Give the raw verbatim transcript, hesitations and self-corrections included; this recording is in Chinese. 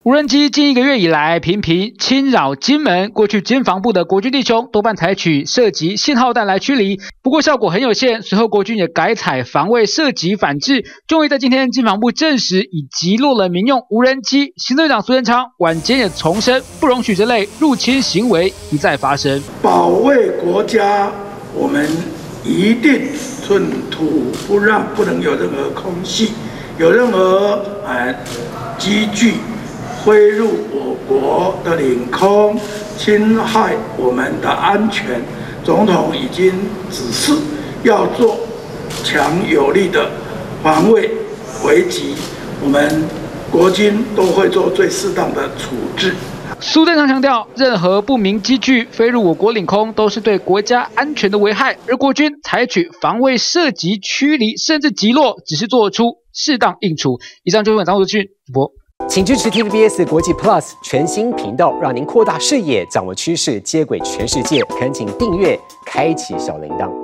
无人机近一个月以来频频侵扰金门，过去军防部的国军弟兄多半采取射击信号弹来驱离，不过效果很有限。随后国军也改采防卫射击反制，终于在今天军防部证实已击落了民用无人机。行政院长苏贞昌晚间也重申，不容许这类入侵行为一再发生。 保卫国家，我们一定寸土不让，不能有任何空隙，有任何呃机具飞入我国的领空，侵害我们的安全。总统已经指示要做强有力的防卫围击，我们国军都会做最适当的处置。 苏贞昌强调，任何不明机具飞入我国领空，都是对国家安全的危害，而国军采取防卫射击驱离，甚至击落，只是做出适当应处。以上就是本张资讯主播。 请支持 T V B S 国际 Plus 全新频道，让您扩大视野，掌握趋势，接轨全世界。恳请订阅，开启小铃铛。